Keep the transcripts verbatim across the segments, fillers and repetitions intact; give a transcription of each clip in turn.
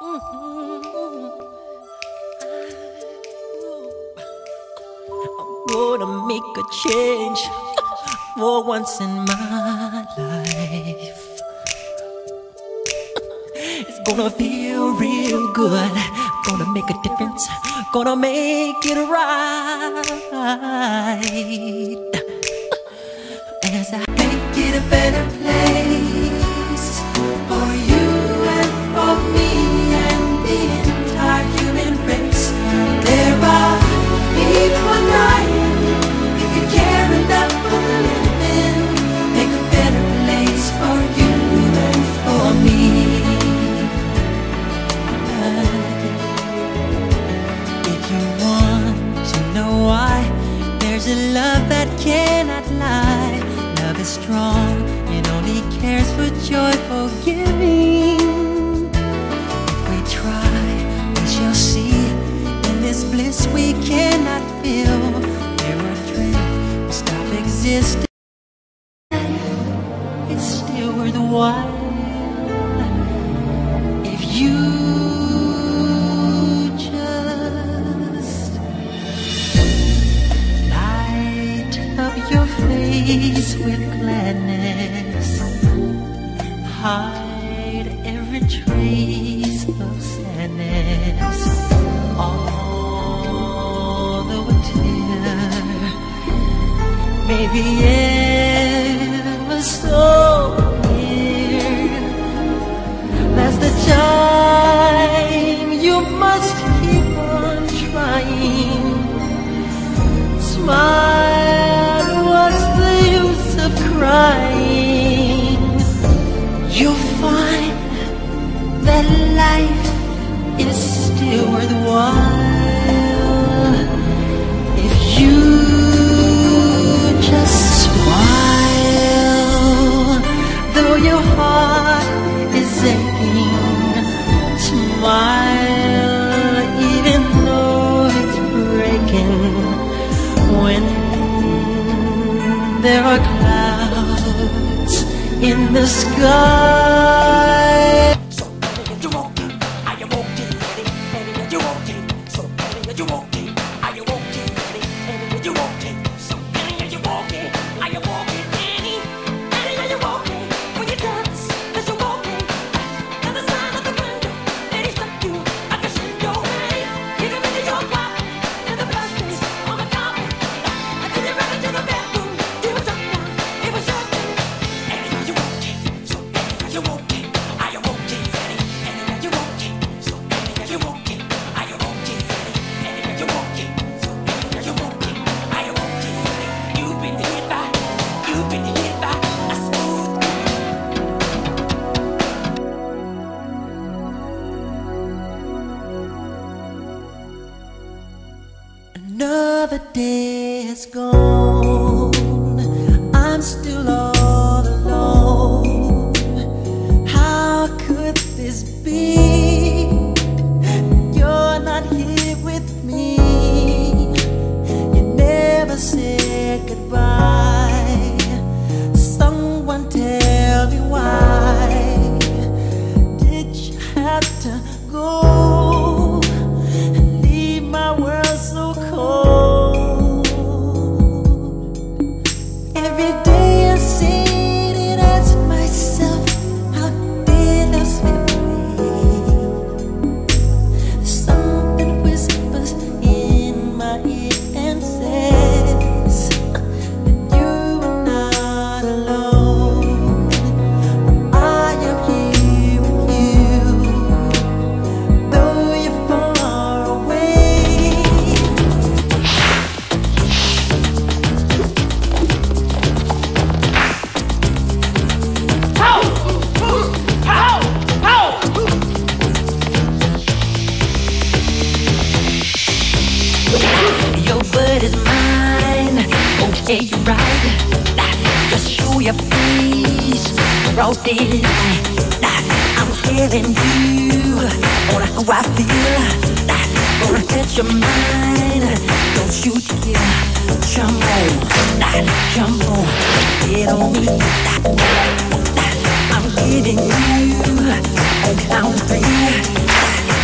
Gonna make a change for once in my life. It's gonna feel real good. Gonna make a difference. Gonna make it right. As I make it a better place for you and for me and the entire human race. There are people dying. If you care enough for the living, make a better place for you and for me. If you want to know why, there's a love that cannot lie. Love is strong, it only cares for joyful giving. If we try, we shall see. In this bliss we cannot feel, there are dreams will stop existing. It's still worthwhile if you just light up your face with gladness, hide every trace of sadness. Although a tear may be ever so near, that's the time you must keep on trying. Smile, what's the use of crying? You'll find that life is still worthwhile if you just smile. Though your heart is aching, smile even though it's breaking. When there are clouds in the sky, so you won't get, I won't get ready, and you won't get, so you won't get, I won't get ready, and you won't get, so you won't get, I won't get any, and you won't get, when you dance, cause you won't get, and the sign of the window, and he struck you, I can see your way, even into your clock, and the plastic on the carpet, until you ran into the bedroom, he was up now, he was up, and you won't get, so you won't get, I won't get ready, and you won't get, so you won't get, I won't get ready, and you won't get, so you won't get, I won't get ready. You've been hit by, you've been hit by a smooth Another day is gone, I'm still all alone. How could this be? You're not here with me. You never said goodbye. Someone tell me why did you have to go and leave my world so cold? Every day I sit and ask myself, how did I slip away? Something whispers in my ear and says that you are not alone. I am here with you, though you're far away. Your word is mine, okay, you're right. Just show your face, broad daylight. I'm telling you on how I feel. Gonna touch your mind, don't you dare jump on, jump on, get on me. I'm getting you on count three.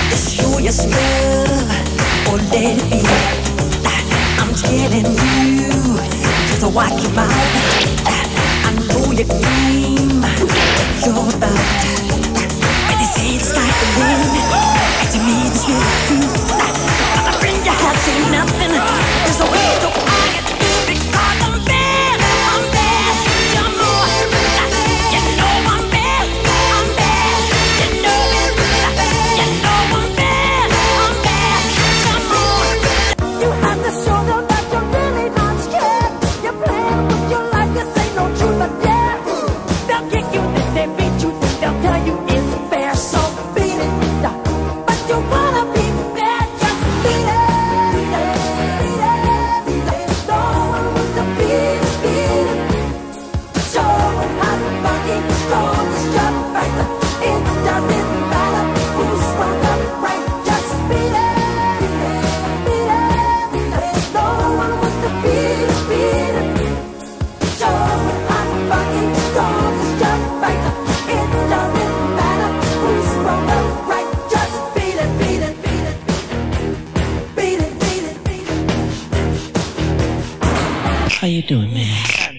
Show your love or let it be. I'm telling you, just watch your mouth. I know your game, you're about. When they say it's like the wind, and to me it's really true. But my friend, you have seen nothing. There's a way to I get to do because I'm bad. I'm bad. You're more. You know I'm bad. I'm bad. You know it. You know I'm bad. I'm bad. You're more. You have to show them that you're really not scared. You're playing with your life. This ain't no truth or dare. They'll kick you, then they beat you, then they'll tell you it's fair. So beat it. But you wanna be bad, just beat it. Beat it, beat it, beat it. No one wants to beat it, beat it. Show them how to fucking strong is your fighter. It doesn't matter who's wrong or right. Just beat it, beat it, beat it, beat it. No one wants to beat it, beat it. Show them how to fucking strong is your fighter. It doesn't matter who's wrong or right. Just beat it, beat it, beat it, beat it, beat it, beat it. How you doing, man?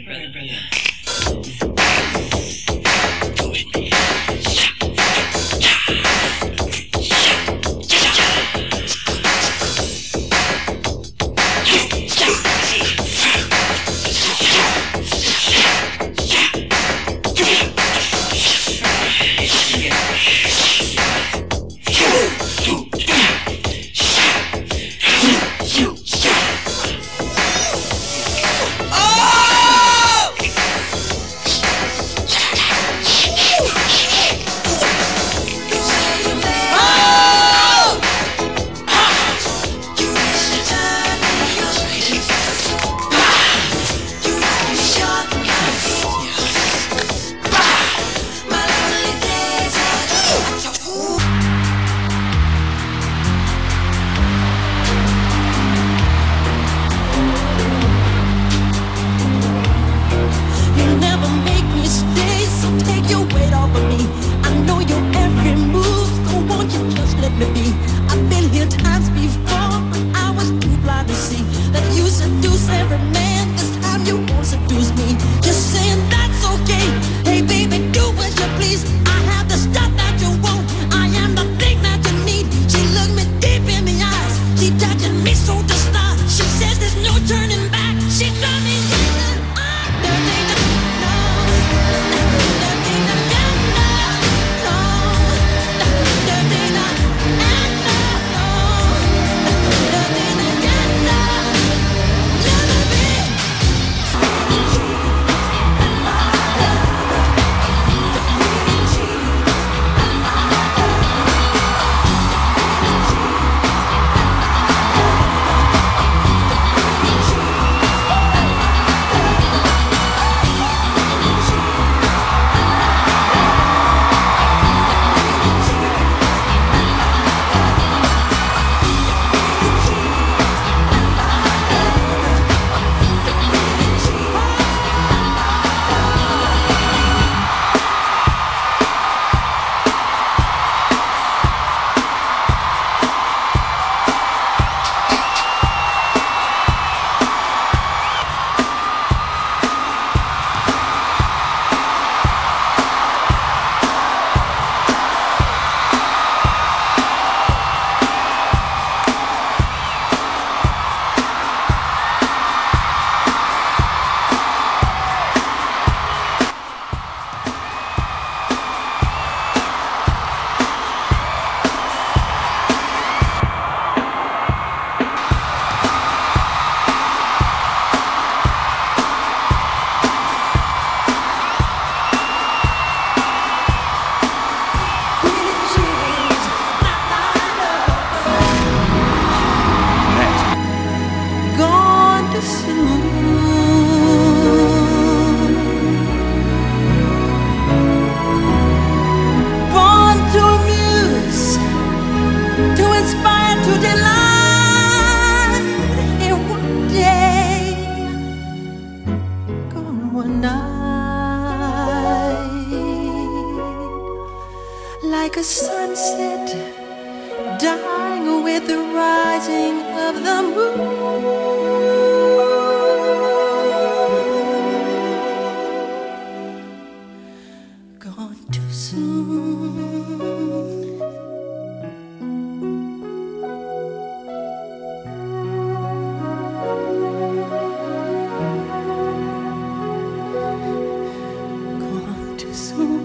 You never make me stay, so take your weight off of me. I know your every move, so won't you just let me be? I've been here times before, but I was too blind to see that you seduce every man. This time you won't seduce me. Just saying that's okay. Hey baby, do as you please. I have the stuff that you want. I am the thing that you need. She looked me deep in the eyes. She touching me so to start. She says there's no turning back. She told me. like a sunset dying with the rising of the moon. Gone too soon. Gone too soon.